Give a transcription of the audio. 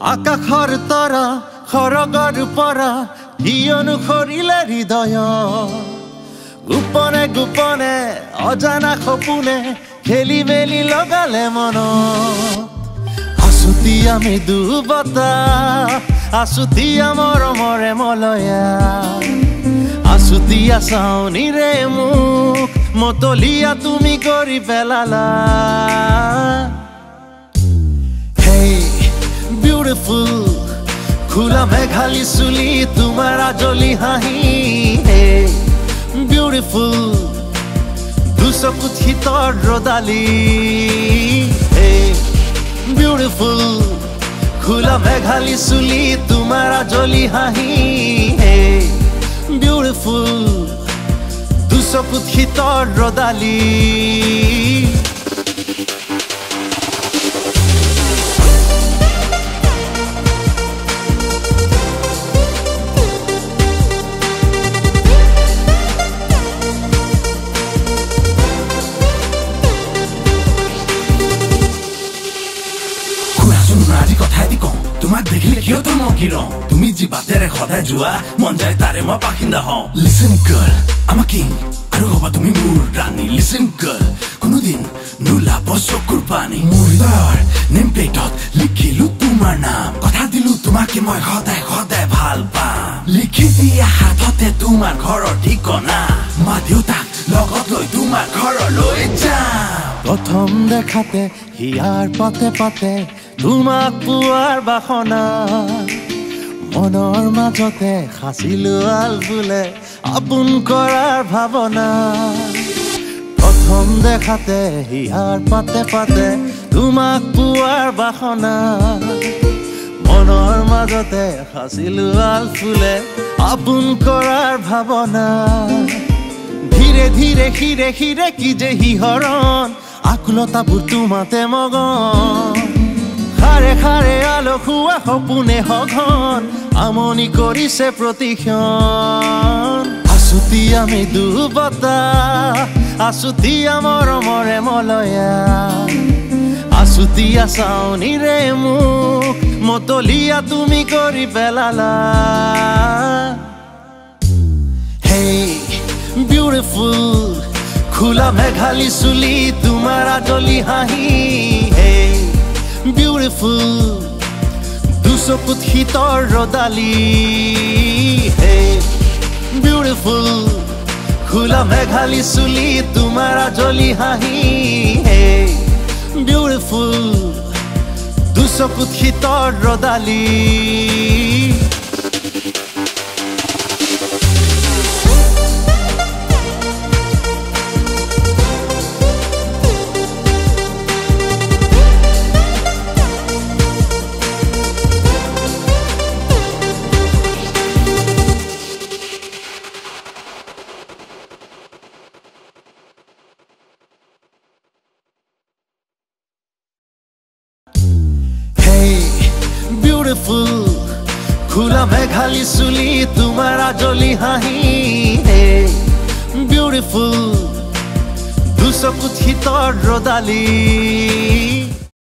আকাশৰ তৰা খৰগৰ পৰা কি অনুসৰিলে হৃদয় গোপনে গোপনে অজানা সপোনে খেলি মেলি লগালে মনত আছুতীয়া মৃদুবতা আছুতীয়া মৰমৰে মলয়া আছুতীয়া চাউনিৰে মোক মতলীয়া তুমি কৰি পেলালা Hey beautiful খোলা মেঘালী চুলি তোমাৰ আজলি হাঁহি Hey beautiful দুচকুত শীতৰ ৰদালি Hey beautiful খোলা মেঘালী চুলি তোমাৰ আজলি হাঁহি Hey beautiful দুচকুত শীতৰ ৰদালি তোমাক দেখিলে কিয় তো মকিৰম তুমি যি বাটেৰে সদায় যোৱা মন যায় তাৰে মই পাখিন্দা হওঁ listen girl I'm a king আৰু হবা তুমি মোৰ ৰাণী লিসেন গাৰ্ল কোনোদিন নোলাব চকুৰ পানী মোৰ হৃদয়ৰ নেম প্লেটত লিখিলো তোমাৰ নাম কথা দিলো তোমাকে মই সদায় সদায় ভাল পাম লিখি দিয়া হাততে তোমাৰ ঘৰৰ ঠিকনা মা দেউতাক লগত লৈ তোমাৰ ঘৰলৈ যাম প্ৰথম দেখাতে হিয়াৰ পাতে পাতে তোমাক পোৱাৰ বাসনা মনৰ মাজতে খাচিলো আলফুলে আপোন কৰাৰ ভাৱনা প্ৰথম দেখাতে হিয়াৰ পাতে পাতে তোমাক পোৱাৰ বাসনা মনৰ মাজতে খাচিলো আলফুলে আপোন কৰাৰ ভাৱনা ধীৰে ধীৰে খিৰে খিৰে কি যে শিহৰণ আকুলতাবোৰ তোমাতে মগন খাৰে খাৰে আলো খুৱা সপোনে সঘন আমনি কৰিছে প্ৰতিক্ষণ আছুতীয়া মৃদুবতা আছুতীয়া মৰমৰে মলয়া আছুতীয়া চাউনিৰে মোক মতলীয়া তুমি কৰি পেলালা Hey beautiful খোলা মেঘালী চুলি তোমাৰ আজলি হাঁহি Hey beautiful দুচকুত শীতৰ ৰদালি Hey beautiful খোলা মেঘালী চুলি তোমাৰ আজলি হাঁহি Hey beautiful দুচকুত শীতৰ ৰদালি Beautiful খোলা মেঘালী চুলি তোমাৰ আজলি হাঁহি Hey beautiful দুচকুত শীতৰ ৰদালি